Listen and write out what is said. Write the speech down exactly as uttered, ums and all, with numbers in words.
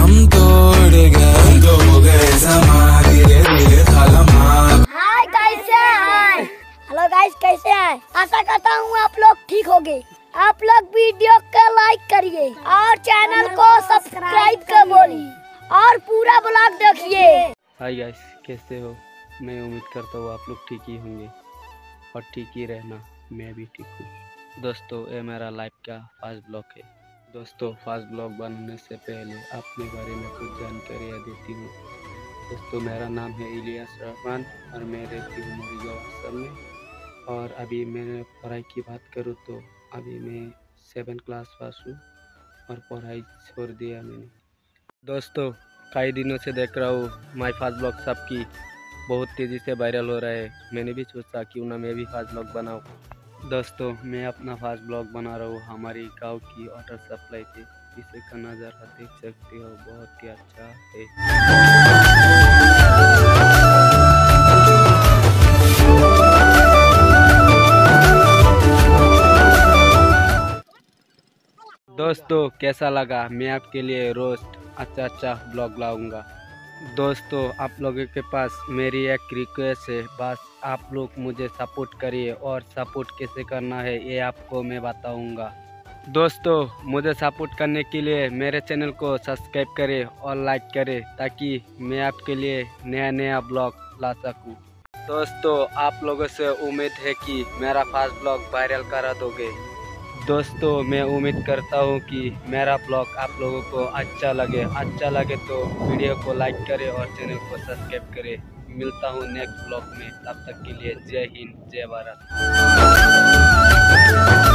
हम तोड़ गए, हम तो हो गए समा धीरे धीरे थालमाल। हाय कैसे हैं? हेलो गाइस कैसे हैं? आशा करता हूँ आप लोग ठीक होंगे। आप लोग वीडियो को लाइक करिए और चैनल को सब्सक्राइब कर बोलिए और पूरा ब्लॉग देखिए। हाय गाइस कैसे हो? मैं उम्मीद करता हूँ आप लोग ठीक ही होंगे और ठीक ही रहना, मैं भी ठीक हूँ। दोस्तों ये मेरा लाइव का फर्स्ट ब्लॉग है। दोस्तों फर्स्ट ब्लॉग बनाने से पहले अपने बारे में कुछ जानकारियाँ देती हूँ। दोस्तों मेरा नाम है इलियास रहमान और मैं रहती हूँ मोरीगांव असम में। और अभी मैंने पढ़ाई की बात करूँ तो अभी मैं सेवन क्लास पास हूँ और पढ़ाई छोड़ दिया मैंने। दोस्तों कई दिनों से देख रहा हूँ माय फर्स्ट ब्लॉग सबकी बहुत तेज़ी से वायरल हो रहा है। मैंने भी सोचा क्यों ना मैं भी फर्स्ट ब्लॉग बनाऊँ। दोस्तों मैं अपना फर्स्ट ब्लॉग बना रहा हूँ हमारी गांव की वाटर सप्लाई पे। इसे का नज़ारा देख सकते हो, बहुत ही अच्छा है। दोस्तों कैसा लगा? मैं आपके लिए रोज अच्छा अच्छा ब्लॉग लाऊंगा। दोस्तों आप लोगों के पास मेरी एक रिक्वेस्ट है, बस आप लोग मुझे सपोर्ट करिए और सपोर्ट कैसे करना है ये आपको मैं बताऊंगा। दोस्तों मुझे सपोर्ट करने के लिए मेरे चैनल को सब्सक्राइब करें और लाइक करें ताकि मैं आपके लिए नया नया ब्लॉग ला सकूं। दोस्तों आप लोगों से उम्मीद है कि मेरा फर्स्ट ब्लॉग वायरल करा दोगे। दोस्तों मैं उम्मीद करता हूँ कि मेरा ब्लॉग आप लोगों को अच्छा लगे। अच्छा लगे तो वीडियो को लाइक करें और चैनल को सब्सक्राइब करें। मिलता हूँ नेक्स्ट ब्लॉग में, तब तक के लिए जय हिंद जय भारत।